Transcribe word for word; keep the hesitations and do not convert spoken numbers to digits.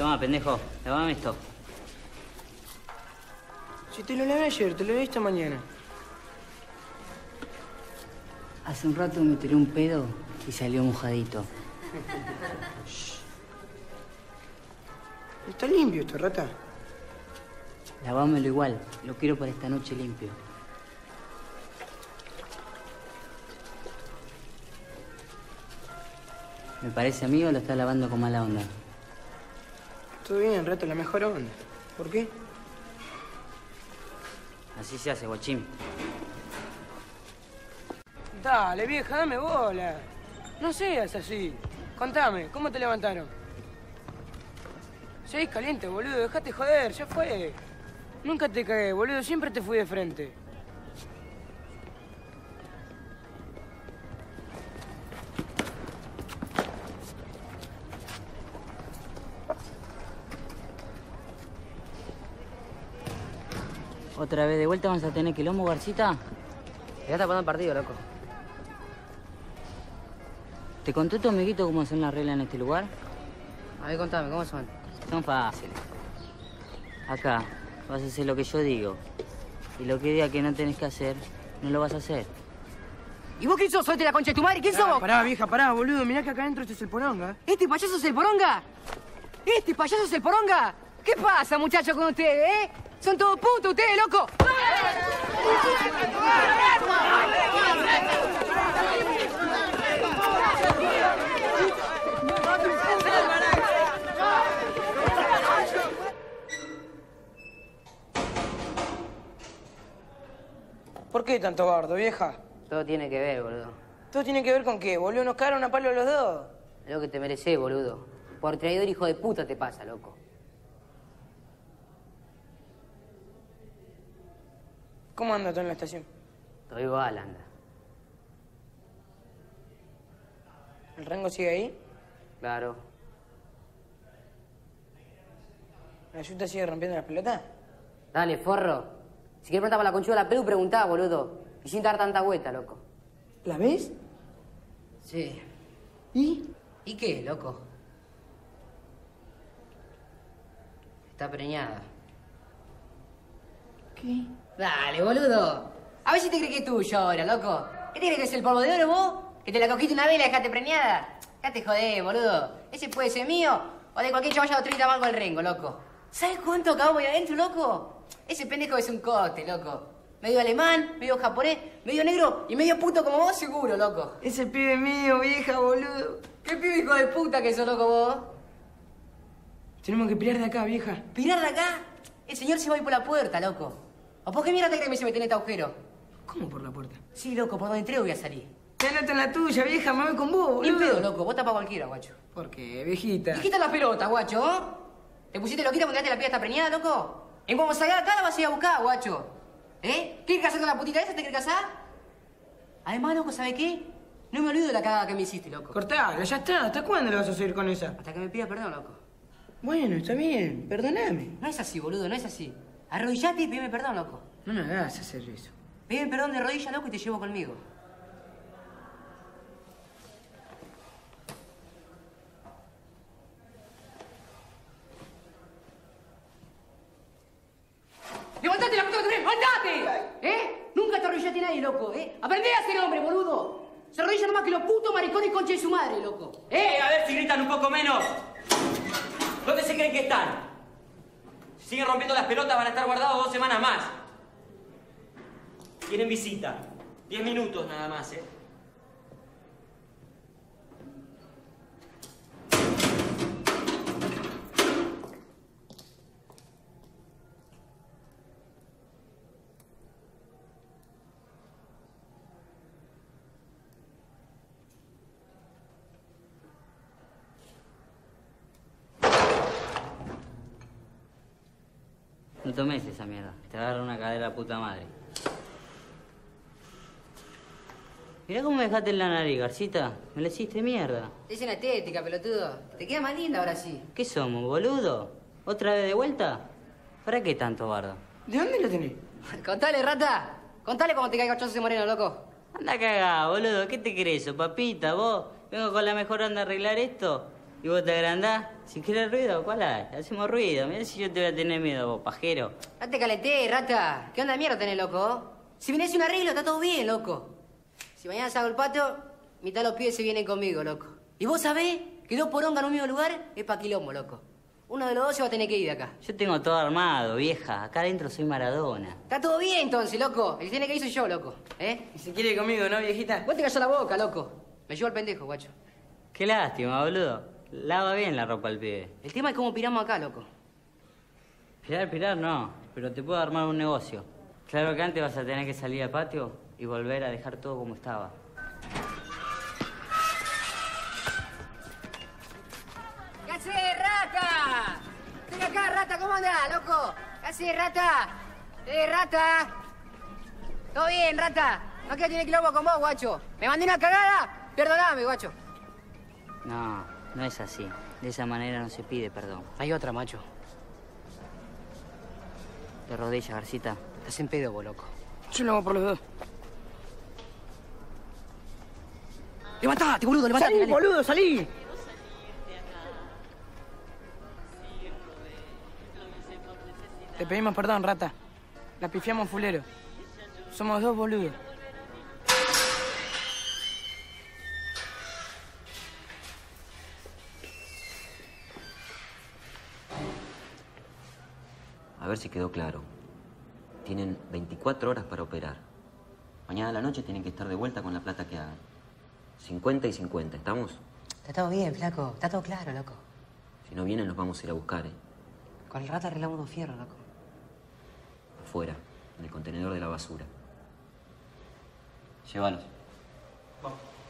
Toma, pendejo. Lávame esto. Si te lo lavé ayer, te lo lavé esta mañana. Hace un rato me tiré un pedo y salió mojadito. Está limpio esto, rata. Lavámelo igual. Lo quiero para esta noche limpio. ¿Me parece a mí o lo estás lavando con mala onda? Todo bien, rata, la mejor onda. ¿Por qué? Así se hace, guachín. Dale, vieja, dame bola. No seas así. Contame, ¿cómo te levantaron? Seguís caliente, boludo. Dejate joder, ya fue. Nunca te cagué, boludo. Siempre te fui de frente. ¿Otra vez de vuelta vamos a tener quilombo, Garcita? Ya está pasando el partido, loco. ¿Te contó tu amiguito cómo son las reglas en este lugar? A ver, contame, ¿cómo son? Son fáciles. Acá vas a hacer lo que yo digo. Y lo que diga que no tenés que hacer, no lo vas a hacer. ¿Y vos quién sos? ¿Soy de la concha de tu madre? ¿Quién sos vos? Pará, vieja, pará, boludo. Mirá que acá adentro este es el poronga. ¿Este payaso es el poronga? ¿Este payaso es el poronga? ¿Qué pasa, muchachos, con ustedes, eh? Son todos putos ustedes, loco. ¿Por qué tanto bardo, vieja? Todo tiene que ver, boludo. ¿Todo tiene que ver con qué, boludo? ¿Nos cagaron a palo los dos? Es lo que te mereces, boludo. Por traidor hijo de puta te pasa, loco. ¿Cómo anda todo en la estación? Todo igual, anda. ¿El Rengo sigue ahí? Claro. ¿La Yuta sigue rompiendo las pelotas? Dale, forro. Si quieres preguntar por la conchuda de la Perú, preguntá, boludo. Y sin dar tanta vuelta, loco. ¿La ves? Sí. ¿Y? ¿Y qué, loco? Está preñada. ¿Qué? Dale, boludo. A ver si te crees que es tuyo ahora, loco. ¿Qué te crees que es el polvo de oro, vos? ¿Que te la cogiste una vez y la dejaste preñada? Dejate joder, boludo. Ese puede ser mío o de cualquier chavalla de treinta mango al Rengo, loco. ¿Sabes cuánto acabo ahí adentro, loco? Ese pendejo es un coste, loco. Medio alemán, medio japonés, medio negro y medio puto como vos, seguro, loco. Ese pibe mío, vieja, boludo. ¿Qué pibe hijo de puta que sos, loco, vos? Tenemos que pirar de acá, vieja. ¿Pirar de acá? El señor se va a ir por la puerta, loco. ¿O por qué mierda te crees que se mete en este agujero? ¿Cómo por la puerta? Sí, loco, por donde entré voy a salir. Te anoto en la tuya, vieja, me voy con vos, Ni boludo. pedo, loco, vos tapás cualquiera, guacho. ¿Por qué, viejita? ¿Y quita la pelota, guacho? ¿Te pusiste loquita porque la piba está preñada, loco? En cuanto salga acá la vas a ir a buscar, guacho. ¿Eh? ¿Quieres casar con la putita esa? ¿Te quieres casar? Además, loco, ¿sabe qué? No me olvido de la cagada que me hiciste, loco. Cortala, ya está. ¿Hasta cuándo le vas a seguir con esa? Hasta que me pida perdón, loco. Bueno, está bien. Perdóname. No es así, boludo, no es así. Arrodillate y pídeme perdón, loco. No me hagas hacer eso. Pídeme perdón de rodilla, loco, y te llevo conmigo. ¡Levantate la puta que tenés! ¡Andate! ¿Eh? Nunca te arrodillaste a nadie, loco, ¿eh? Aprendé a ser hombre, boludo. Se arrodilla nomás que los putos maricones concha de su madre, loco. ¡Eh! A ver si gritan un poco menos. ¿Dónde se creen que están? Si siguen rompiendo las pelotas van a estar guardados dos semanas más. Tienen visita. Diez minutos nada más, ¿eh? No tomes esa mierda. Te agarra una cadera puta madre. Mirá cómo me dejaste en la nariz, Garcita. Me la hiciste mierda. Es una estética, pelotudo. Te queda más linda ahora sí. ¿Qué somos, boludo? ¿Otra vez de vuelta? ¿Para qué tanto bardo? ¿De dónde lo tenés? Contale, rata. Contale cómo te cae cachoso ese moreno, loco. Anda cagá, boludo. ¿Qué te crees, papita? ¿Vos? Vengo con la mejor onda a arreglar esto. ¿Y vos te agrandás? Si querés ruido, ¿cuál hay? Hacemos ruido. Mirá si yo te voy a tener miedo, vos, pajero. No te calenté, rata. ¿Qué onda de mierda tenés, loco? Si vienes un arreglo, está todo bien, loco. Si mañana salgo el patio, mitad de los pibes se vienen conmigo, loco. ¿Y vos sabés que dos porongas en un mismo lugar es pa' quilombo, loco? Uno de los dos se va a tener que ir de acá. Yo tengo todo armado, vieja. Acá adentro soy Maradona. Está todo bien, entonces, loco. El que tiene que ir soy yo, loco. ¿Eh? Y si quiere ir conmigo, ¿no, viejita? Vos te callás la boca, loco. Me llevo al pendejo, guacho. Qué lástima, boludo. Lava bien la ropa al pibe. El tema es cómo piramos acá, loco. Pirar, pirar, no. Pero te puedo armar un negocio. Claro que antes vas a tener que salir al patio y volver a dejar todo como estaba. ¿Qué haces, rata? Estoy acá, rata. ¿Cómo andás, loco? ¿Qué haces, rata? Eh, rata. ¿Todo bien, rata? No quiero tener quilombo con vos, guacho. ¿Me mandé una cagada? Perdoname, guacho. No, no es así. De esa manera no se pide perdón. Hay otra, macho. De rodillas, Garcita. Estás en pedo, vos, loco. Yo lo hago por los dos. ¡Levantate, boludo! ¡Levantate! ¡Salí, dale. boludo, salí! Te pedimos perdón, rata. La pifiamos fulero. Somos dos boludos. A ver si quedó claro. Tienen veinticuatro horas para operar. Mañana a la noche tienen que estar de vuelta con la plata que hagan. cincuenta y cincuenta, ¿estamos? Está todo bien, flaco. Está todo claro, loco. Si no vienen, los vamos a ir a buscar, ¿eh? Con el rata arreglamos dos fierros, loco. Afuera, en el contenedor de la basura. Llévalos. Vamos.